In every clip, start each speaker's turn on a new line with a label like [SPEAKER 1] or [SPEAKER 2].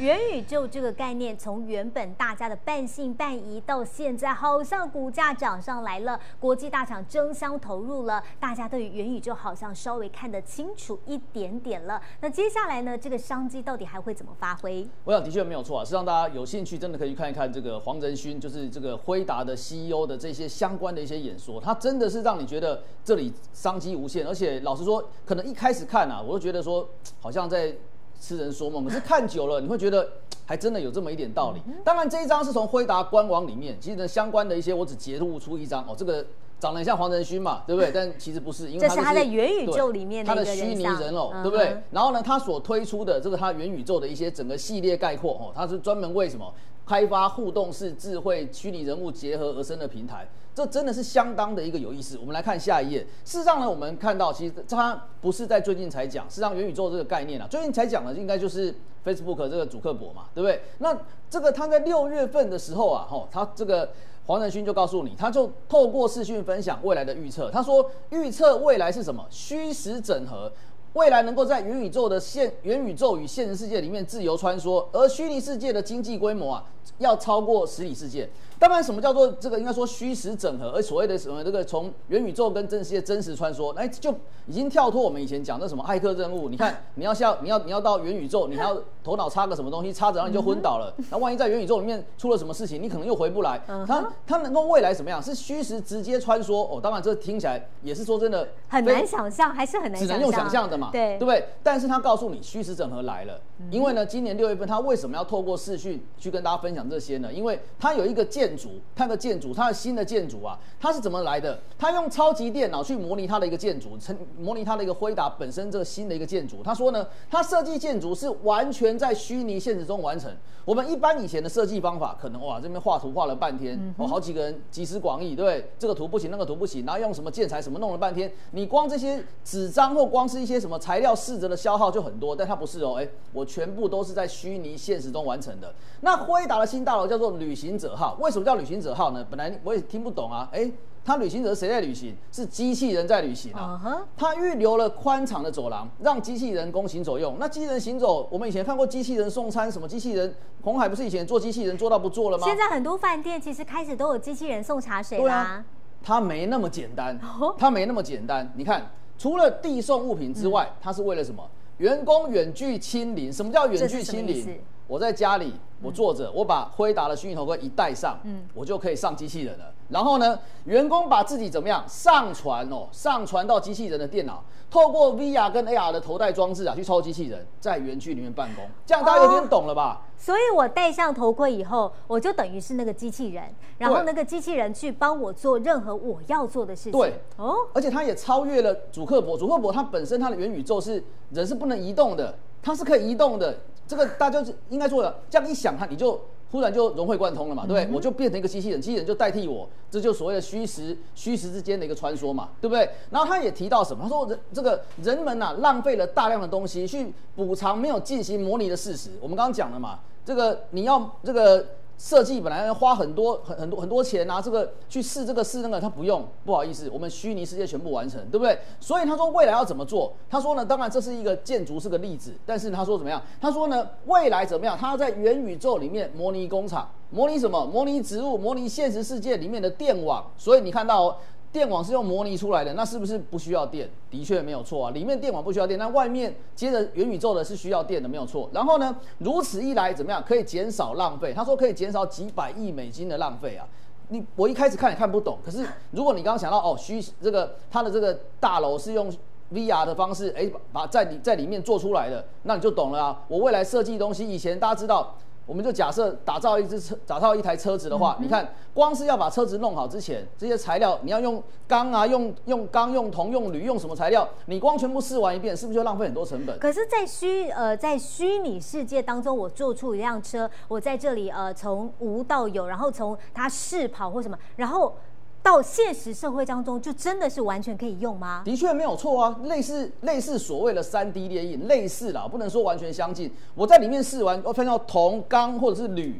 [SPEAKER 1] 元宇宙这个概念，从原本大家的半信半疑，到现在好像股价涨上来了，国际大厂争相投入了，大家对于元宇宙好像稍微看得清楚一点点了。那接下来呢，这个商机到底还会怎么发挥？
[SPEAKER 2] 我想的确没有错啊，是让大家有兴趣，真的可以去看一看这个黄仁勋，就是这个辉达的 CEO 的这些相关的一些演说，他真的是让你觉得这里商机无限，而且老实说，可能一开始看啊，我就觉得说好像在痴人说梦，可是看久了，你会觉得还真的有这么一点道理。当然，这一张是从辉达官网里面，其实呢相关的一些，我只截录出一张哦，这个长得很像黄仁勋嘛，对不对？但其实不是，因为
[SPEAKER 1] 这是他在元宇宙里面的一个
[SPEAKER 2] 他的虚拟人偶，对不对？然后呢，他所推出的这个他元宇宙的一些整个系列概括哦，他是专门为什么开发互动式智慧虚拟人物结合而生的平台。这真的是相当的一个有意思。我们来看下一页。事实上呢，我们看到其实它不是在最近才讲，事实上元宇宙这个概念啊，最近才讲的应该就是 Facebook 这个祖克伯嘛，对不对？那这个他在6月份的时候啊，他这个黄仁勋就告诉你，他就透过视讯分享未来的预测。他说预测未来是什么？虚实整合。未来能够在元宇宙与现实世界里面自由穿梭，而虚拟世界的经济规模啊，要超过实体世界。当然，什么叫做这个应该说虚实整合，而所谓的什么这个从元宇宙跟真实世界真实穿梭，就已经跳脱我们以前讲的什么骇客任务。你看，你要到元宇宙，你还要头脑插个什么东西，插着然后你就昏倒了。那万一在元宇宙里面出了什么事情，你可能又回不来。它能够未来怎么样？是虚实直接穿梭哦。当然，这听起来也是说真的
[SPEAKER 1] 很难想象，还是很难想象，
[SPEAKER 2] 只能用想象的嘛。对不对？但是他告诉你虚实整合来了，因为呢，今年6月份他为什么要透过视讯去跟大家分享这些呢？因为他有一个建筑，他的新的建筑啊，它是怎么来的？他用超级电脑去模拟他的一个建筑，模拟他的一个辉达本身这个新的一个建筑。他说呢，他设计建筑是完全在虚拟现实中完成。我们一般以前的设计方法，可能哇这边画图画了半天，好几个人集思广益，对不对？这个图不行，那个图不行，然后用什么建材什么弄了半天，你光这些纸张或光是一些什么材料试着的消耗就很多，但它不是哦，我全部都是在虚拟现实中完成的。那辉达的新大楼叫做旅行者号，为什么叫旅行者号呢？本来我也听不懂啊，它旅行者是谁在旅行？是机器人在旅行啊。它预留了宽敞的走廊，让机器人供行走用。那机器人行走，我们以前看过机器人送餐，什么机器人？鸿海不是以前做机器人做到不做了吗？
[SPEAKER 1] 现在很多饭店其实开始都有机器人送茶水啦。对啊，
[SPEAKER 2] 它没那么简单，它没那么简单。你看，除了递送物品之外，它是为了什么？员工远距亲临。什么叫远距亲临？我在家里，我坐着，我把辉达的虚拟头盔一戴上，我就可以上机器人了。然后呢，员工把自己怎么样上传到机器人的电脑，透过 VR 跟 AR 的头戴装置啊，去操机器人，在园区里面办公。这样大家有点懂了吧？
[SPEAKER 1] 所以我戴上头盔以后，我就等于是那个机器人，然后那个机器人去帮我做任何我要做的事情。
[SPEAKER 2] 对，而且它也超越了祖克伯。祖克伯它本身它的元宇宙是人是不能移动的，它是可以移动的。这个大家就应该说了，这样一想，你就忽然就融会贯通了嘛，对不对？我就变成一个机器人，机器人就代替我，这就所谓的虚实之间的一个穿梭嘛，对不对？然后他也提到什么？他说这个人们啊，浪费了大量的东西去补偿没有进行模拟的事实。我们刚刚讲了嘛，这个你要这个设计本来要花很多钱啊，这个去试这个试那个，他不用，不好意思，我们虚拟世界全部完成，对不对？所以他说未来要怎么做？他说呢，当然这是一个建筑是个例子，但是他说怎么样？他说呢，未来怎么样？他要在元宇宙里面模拟工厂，模拟什么？模拟植物，模拟现实世界里面的电网。所以你看到电网是用模拟出来的，那是不是不需要电？的确没有错啊，里面电网不需要电，但外面接着元宇宙的是需要电的，没有错。然后呢，如此一来怎么样？可以减少浪费。他说可以减少几百亿美金的浪费啊。我一开始看也看不懂，可是如果你刚刚想到这个它的这个大楼是用 VR 的方式，把在里面做出来的，那你就懂了啊。我未来设计东西，以前大家知道。我们就假设打造一台车子的话，你看，光是要把车子弄好之前，这些材料你要用钢啊，用钢、用铜、用铝、用什么材料，你光全部试完一遍，是不是就浪费很多成本？
[SPEAKER 1] 可是在虚拟世界当中，我做出一辆车，我在这里从无到有，然后从它试跑或什么，然后到现实社会当中，就真的是完全可以用吗？
[SPEAKER 2] 的确没有错啊，类似所谓的3D 列印，类似啦，不能说完全相近。我在里面试完，我看到铜、钢或者是铝，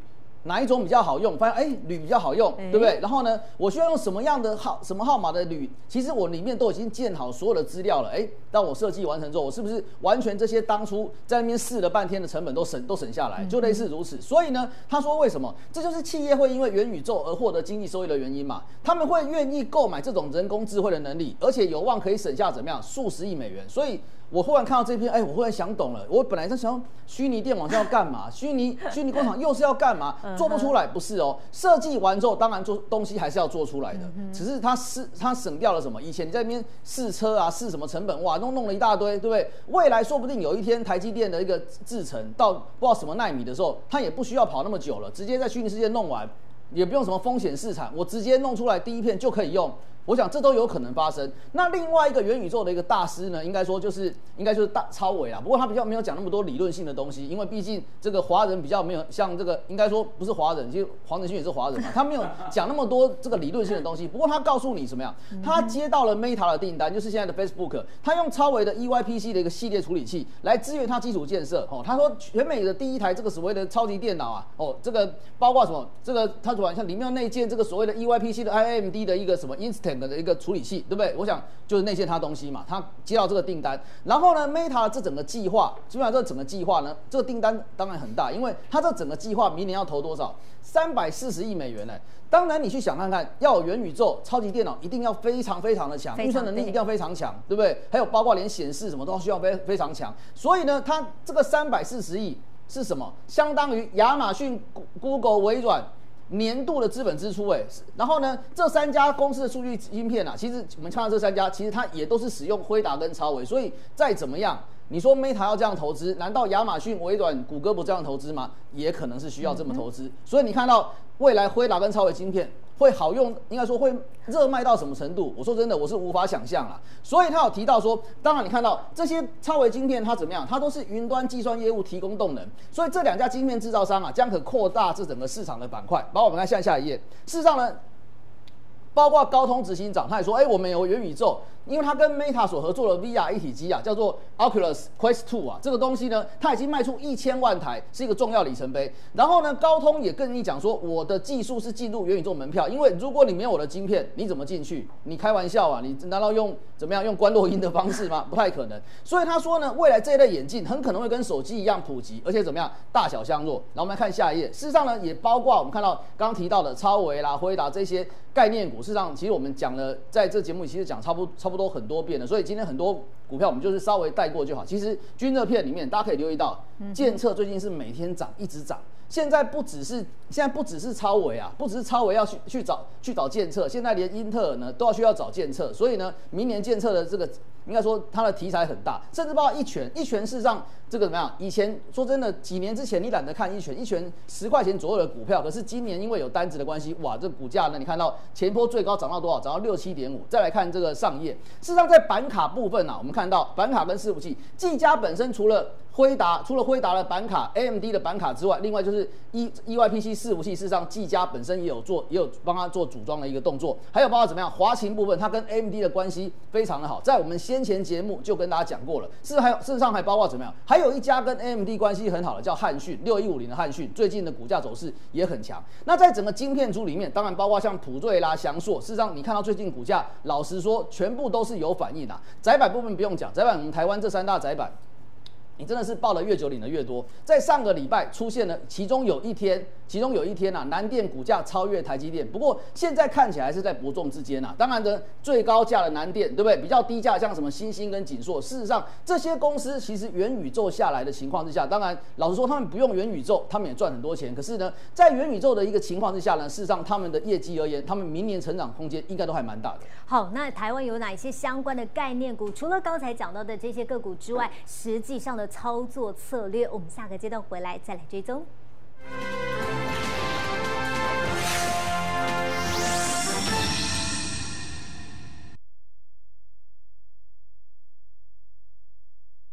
[SPEAKER 2] 哪一种比较好用？发现铝比较好用，对不对？然后呢，我需要用什么样的什么号码的铝？其实我里面都已经建好所有的资料了。当我设计完成之后，我是不是完全这些当初在那边试了半天的成本都省下来？就类似如此。所以呢，他说为什么？这就是企业会因为元宇宙而获得经济收益的原因嘛？他们会愿意购买这种人工智慧的能力，而且有望可以省下怎么样数十亿美元。所以我忽然看到这篇，我忽然想懂了。我本来在想，虚拟电网是要干嘛？虚拟工厂又是要干嘛？做不出来，不是哦。设计完之后，当然做东西还是要做出来的，只是它省掉了什么？以前你在那边试车啊，试什么成本，哇，弄了一大堆，对不对？未来说不定有一天台积电的一个制程到不知道什么奈米的时候，它也不需要跑那么久了，直接在虚拟世界弄完，也不用什么风险市场，我直接弄出来第一片就可以用。我想这都有可能发生。那另外一个元宇宙的一个大师呢，应该就是超微啦。不过他比较没有讲那么多理论性的东西，因为毕竟这个华人比较没有像这个，应该说不是华人，其实黄仁勋也是华人嘛，他没有讲那么多这个理论性的东西。不过他告诉你什么样？他接到了 Meta 的订单，就是现在的 Facebook， 他用超微的 EYPC 的一个系列处理器来支援他基础建设。他说全美的第一台这个所谓的超级电脑啊，这个包括什么？这个他主要像里面内建这个所谓的 EYPC 的 AMD 的一个什么 Instinct的一个处理器，对不对？我想就是内建它东西嘛，他接到这个订单，然后呢 ，Meta 这整个计划，基本上这整个计划呢，这个订单当然很大，因为它这整个计划明年要投多少？340亿美元呢。当然你去想看看，要有元宇宙，超级电脑一定要非常非常的强，运算能力一定要非常强，对不对？还有包括连显示什么都需要非常强，所以呢，它这个340亿是什么？相当于亚马逊、Google、微软年度的资本支出。然后呢，这3家公司的数据晶片啊，其实我们看到这3家，其实它也都是使用辉达跟超微，所以再怎么样，你说 Meta 要这样投资，难道亚马逊、微软、谷歌不这样投资吗？也可能是需要这么投资。所以你看到未来辉达跟超微晶片会好用，应该说会热卖到什么程度？我说真的，我是无法想象啦。所以他有提到说，当然你看到这些超微晶片它怎么样？它都是云端计算业务提供动能，所以这2家晶片制造商啊，将可扩大这整个市场的板块。包括我们看下一页，事实上呢，包括高通执行长他也说，我们有元宇宙，因为他跟 Meta 所合作的 VR 一体机啊，叫做 Oculus Quest 2啊，这个东西呢，它已经卖出1000万台，是一个重要里程碑。然后呢，高通也跟你讲说，我的技术是进入元宇宙门票，因为如果你没有我的晶片，你怎么进去？你开玩笑啊？你难道用怎么样用关落音的方式吗？不太可能。所以他说呢，未来这一类眼镜很可能会跟手机一样普及，而且怎么样，大小相若。然后我们来看下一页，事实上呢，也包括我们看到刚刚提到的超微啦、辉达这些概念股。事实上，其实我们讲了，在这节目里其实讲差不多很多遍了，所以今天很多股票我们就是稍微带过就好。其实均热片里面，大家可以留意到，建策最近是每天涨，一直涨。现在不只是超微啊，不只是超微要去找建策，现在连英特尔呢都要需要找建策，所以呢，明年建策的这个应该说它的题材很大，甚至包括一拳事实上这个怎么样？以前说真的，几年之前你懒得看一拳10块钱左右的股票，可是今年因为有单子的关系，哇，这股价呢，你看到前波最高涨到多少？涨到67.5。再来看这个上页，事实上在板卡部分啊，我们看到板卡跟伺服器，技嘉本身除了辉达的板卡 AMD 的板卡之外，另外就是EYPC 伺服器，事实上技嘉本身也有帮他做组装的一个动作，还有包括怎么样华擎部分，它跟 AMD 的关系非常的好，在我们先前节目就跟大家讲过了。事实上还包括怎么样？还有一家跟 AMD 关系很好的叫汉讯6150的汉讯，最近的股价走势也很强。那在整个晶片组里面，当然包括像普瑞啦、翔硕，事实上你看到最近股价，老实说全部都是有反应的。载板部分不用讲，载板我们台湾这3大载板，你真的是抱得越久领得越多。在上个礼拜出现了，其中有一天啊，南电股价超越台积电，不过现在看起来是在伯仲之间啊。当然呢，最高价的南电，对不对？比较低价像什么欣兴跟景硕，事实上这些公司其实元宇宙下来的情况之下，当然老实说他们不用元宇宙，他们也赚很多钱。可是呢，在元宇宙的一个情况之下呢，事实上他们的业绩而言，他们明年成长空间应该都还蛮大的。
[SPEAKER 1] 好，那台湾有哪一些相关的概念股？除了刚才讲到的这些个股之外，实际上的操作策略，我们下个阶段回来再来追踪。